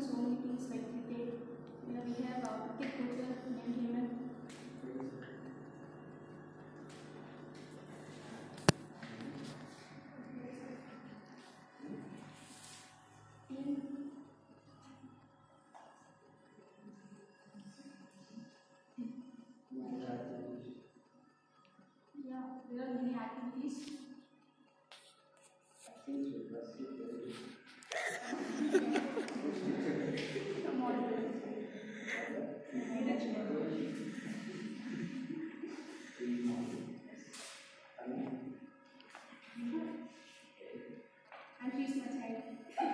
so many things like cricket. We have a cricket coach named Hemant. Yeah, there are many activities. And she's my child.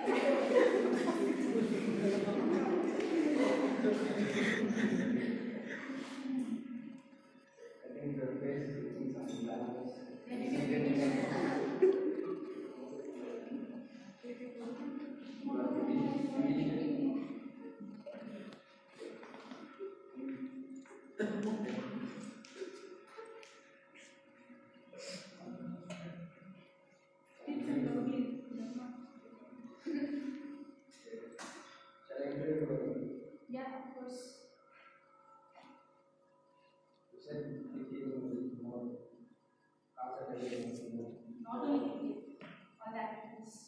Yeah, of course. Not only cricket, all activities.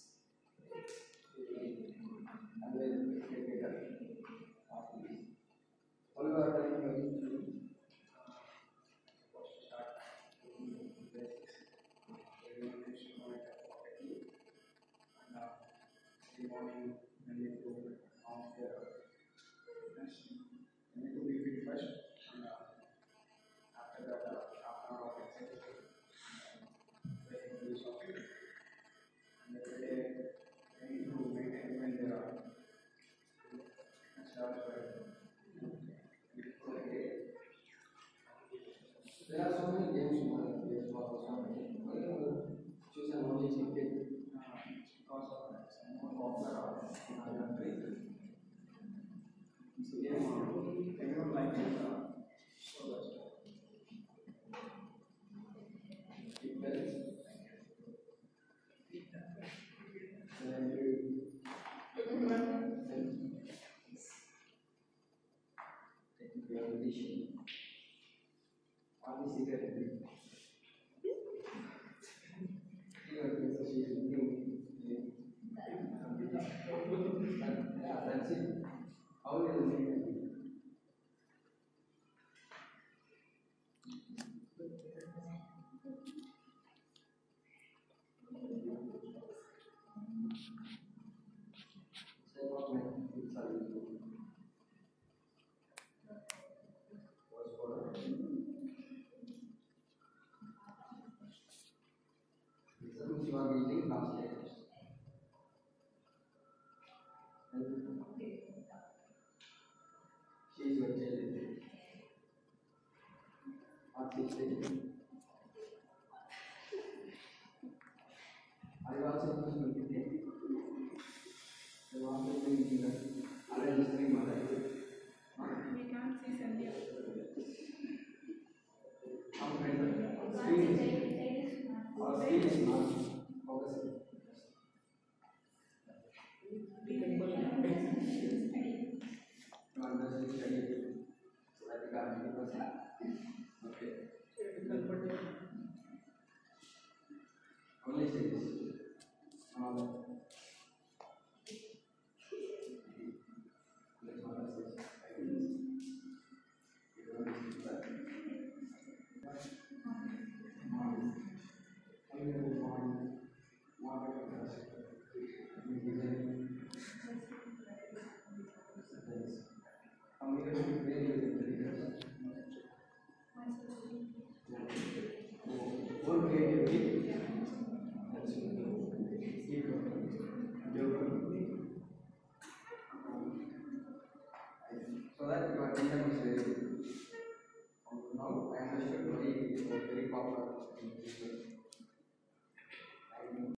There are so many games in baseball, so many. Choose an only cricket because of more popular in our country. It's a game everyone likes it. So that's why. Thank you. How will you make it? You are meeting last year. She is your child. What is it? Are you also going to be there? You want to be in the registering mother? We can't see Sandhya. Our screen is not focusing. Okay. Only say this. So that your attention is very good. Now I understood